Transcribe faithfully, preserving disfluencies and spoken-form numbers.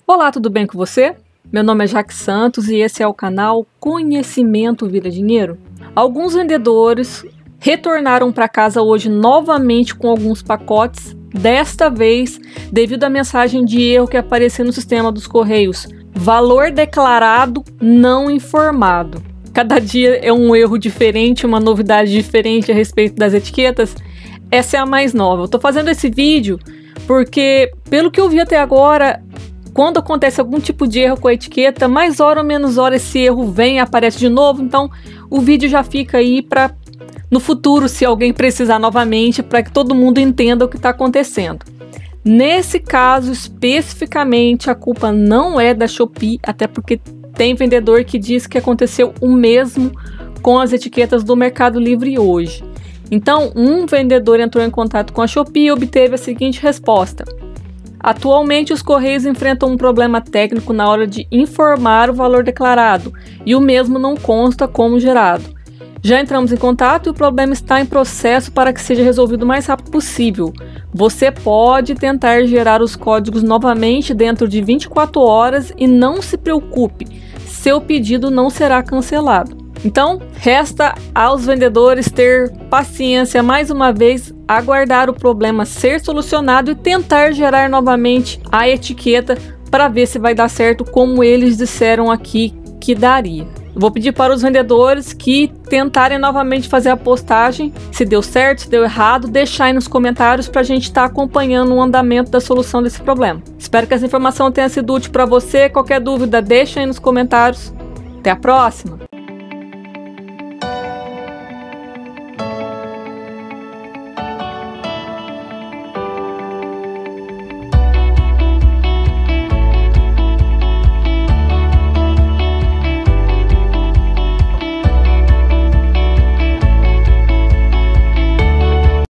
Olá, tudo bem com você? Meu nome é Jaque Santos e esse é o canal Conhecimento Vira Dinheiro. Alguns vendedores retornaram para casa hoje novamente com alguns pacotes, desta vez devido à mensagem de erro que apareceu no sistema dos Correios: valor declarado não informado. Cada dia é um erro diferente, uma novidade diferente a respeito das etiquetas. Essa é a mais nova. Eu tô fazendo esse vídeo porque, pelo que eu vi até agora, quando acontece algum tipo de erro com a etiqueta, mais hora ou menos hora esse erro vem e aparece de novo. Então o vídeo já fica aí para no futuro, se alguém precisar novamente, para que todo mundo entenda o que está acontecendo. Nesse caso especificamente, a culpa não é da Shopee, até porque tem vendedor que diz que aconteceu o mesmo com as etiquetas do Mercado Livre hoje. Então, um vendedor entrou em contato com a Shopee e obteve a seguinte resposta: atualmente, os Correios enfrentam um problema técnico na hora de informar o valor declarado e o mesmo não consta como gerado. Já entramos em contato e o problema está em processo para que seja resolvido o mais rápido possível. Você pode tentar gerar os códigos novamente dentro de vinte e quatro horas e não se preocupe, seu pedido não será cancelado. Então, resta aos vendedores ter paciência, mais uma vez, aguardar o problema ser solucionado e tentar gerar novamente a etiqueta para ver se vai dar certo como eles disseram aqui que daria. Eu vou pedir para os vendedores que tentarem novamente fazer a postagem, se deu certo, se deu errado, deixar aí nos comentários para a gente estar tá acompanhando o andamento da solução desse problema. Espero que essa informação tenha sido útil para você. Qualquer dúvida, deixa aí nos comentários. Até a próxima!